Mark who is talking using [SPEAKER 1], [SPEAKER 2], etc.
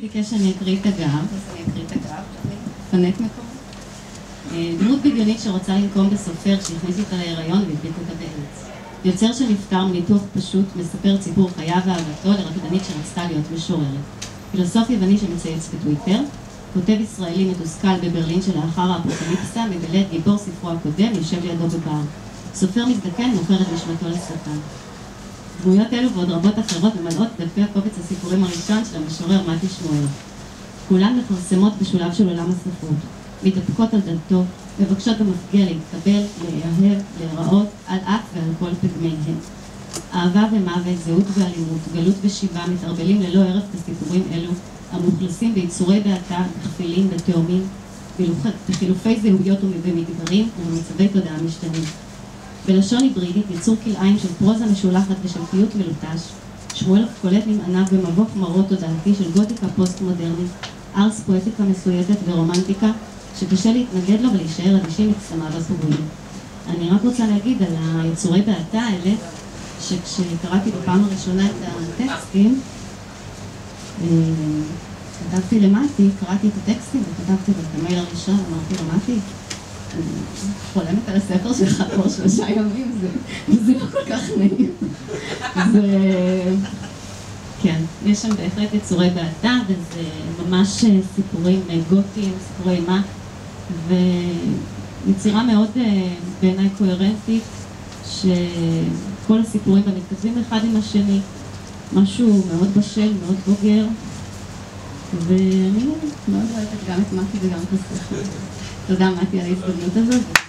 [SPEAKER 1] ביקש שאני אקריא את הגב, אז אני אקריא את הגב, שאני אפנק מקום. דמות בדיונית שרוצה לנקום בסופר שהכניס אותה להיריון והדביק אותה בארץ. יוצר שנפטר מניתוח פשוט מספר ציבור חייו ואהבתו לרקדנית שרצתה להיות משוררת. פילוסוף יווני שמצייץ בטוויטר, כותב ישראלי מתוסכל בברלין שלאחר האפוקליפסה מגלה את גיבור ספרו הקודם יושב לידו בבר. סופר מזדקן מוכר את נשמתו לשטן. דמויות אלו ועוד רבות אחרות ממלאות את דפי הקובץ הסיפורים הראשון של המשורר מתי שמואל. כולן מפרסמות בשולב של עולם הספרות, מתדפקות על דלתו, מבקשות במפגיע להתקבל, להיאהב, להיראות, על אף ועל כל פגמיהם. אהבה ומוות, זהות ואלימות, גלות ושיבה מתערבלים ללא ערף בסיפורים אלו, המאוכלסים ביצורי בעתה, בכפילים ותאומים, בחילופי זהויות ובמגדרים ובמצבי תודעה משתנים. בלשון היברידית, יצור כלאיים של פרוזה משולחת ושל פיוט מלוטש, שמואל קולט ממעניו במבוך מרות תודעתי של גותיקה פוסט-מודרנית, ארס פואטיקה מסויטת ורומנטיקה, שקשה להתנגד לו ולהישאר אדישים לקסמיו הסגולים. אני רק רוצה להגיד על היצורי בעתה האלה, שכשקראתי בפעם הראשונה את הטקסטים, כתבתי למתי, קראתי את הטקסטים וכתבתי את המייל הראשון, אמרתי למתי, אני חולמת על הספר שלך כבר 3 ימים, זה לא כל כך נעים. כן, יש שם בהחלט יצורי בעתה, וזה ממש סיפורים גותיים, סיפורי אימה, ויצירה מאוד בעיניי קוהרנטית, שכל הסיפורים בה מתכתבים אחד עם השני, משהו מאוד בשל, מאוד בוגר, ואני מאוד אוהבת גם את מתי וגם את הספר. תודה מתי על ההזדמנות הזאת.